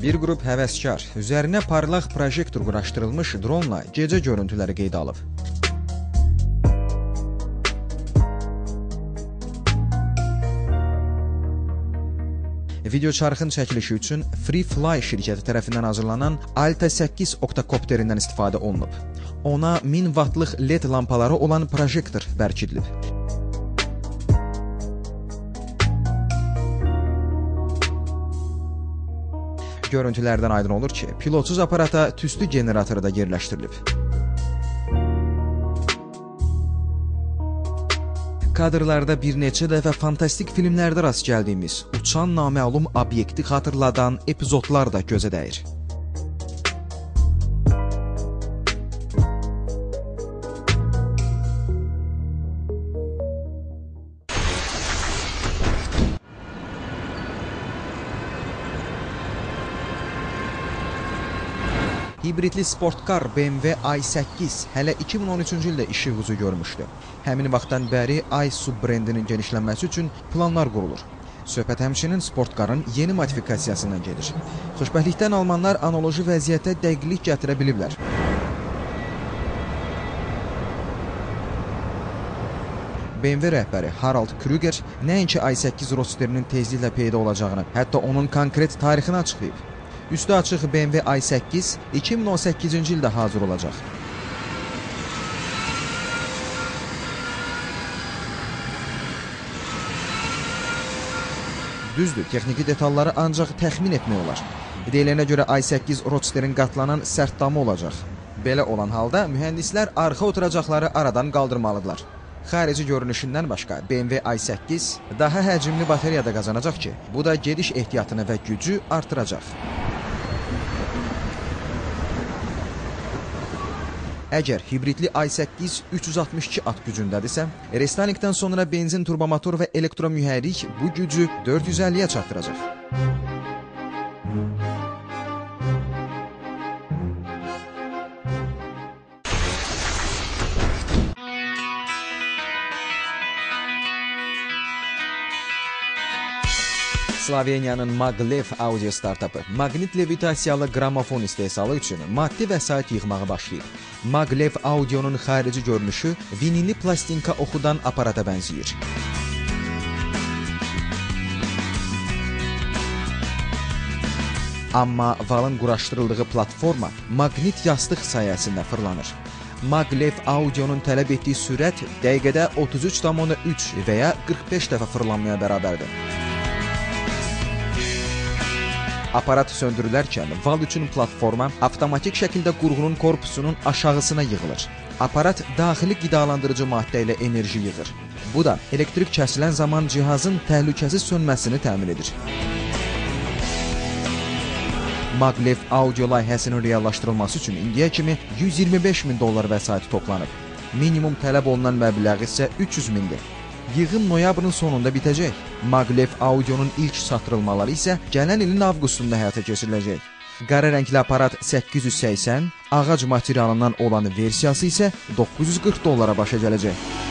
Bir qrup həvəskar üzərinə parlaq projektor quraşdırılmış dronla gecə görüntüləri qeydə alıb. Video çarxın çəkilişi üçün Freefly şirkəti tərəfindən hazırlanan Alta 8 oktokopterindən istifadə olunub. Ona 1000 wattlıq LED lampaları olan projektor bərkidilib. Görüntülərdən aydın olur ki, pilotsuz aparata tüstü generatoru da yerləşdirilib. Kadrlarda bir neçə dəfə fantastik filmlərdə rast gəldiyimiz uçan naməlum obyekti xatırladan epizodlar da gözə dəyir. Hibridli sportkar BMW i8 hələ 2013-cü ildə işıq üzü görmüşdü. Həmin vaxtdan bəri i sub-brendinin genişlənməsi üçün planlar qurulur. Söhbət həmçinin sportkarın yeni modifikasiyasından gedir. Xoşbəxtlikdən almanlar analoji vəziyyətə dəqiqlik gətirə biliblər. BMW rəhbəri Harald Krüger nəinki i8 roadsterinin tezliklə peyda olacağını, hətta onun konkret tarixini açıqlayıb. Üstü açıq BMW i8 2018-ci ildə hazır olacaq. Düzdür, texniki detalları ancaq təxmin etmək olar. Deyilənə görə i8 roadsterin qatlanan sərt damı olacaq. Belə olan halda mühəndislər arxa oturacaqları aradan qaldırmalıdırlar. Xarici görünüşündən başqa BMW i8 daha həcmli bateriyada qazanacaq ki, bu da gediş ehtiyatını və gücü artıracaq. Əgər hibridli i8 362 at gücündədirsə, restanikdən sonra benzin turbomotor və elektromühərrik bu gücü 450-yə çatdıracaq. Sloveniyanın Maglev audio startapı maqnit levitasiyalı qramofon istehsalı üçün maddi vəsait yığmağa başlayıb. Maglev audionun xarici görünüşü vinilli plastinka oxudan aparata bənzəyir. Amma valın quraşdırıldığı platforma maqnit yastıq sayəsində fırlanır. Maglev audionun tələb etdiyi sürət dəqiqədə 33,3 və ya 45 dəfə fırlanmaya bərabərdir. Aparat söndürülərkən val üçün platforma avtomatik şəkildə qurğunun korpusunun aşağısına yığılır. Aparat daxili qidalandırıcı maddə ilə enerji yığır. Bu da elektrik kəsilən zaman cihazın təhlükəsiz sönməsini təmin edir. Maglev audio layihəsinin reallaşdırılması üçün indiyə kimi $125.000 vəsait toplanıb. Minimum tələb olunan məbləğ isə 300.000-dir. Yığım noyabrın sonunda bitəcək. Maglev audionun ilk satırılmaları isə gələn ilin avqustunda həyata keçiriləcək. Qara rəngli aparat $880, ağac materialından olan versiyası isə $940 başa gələcək.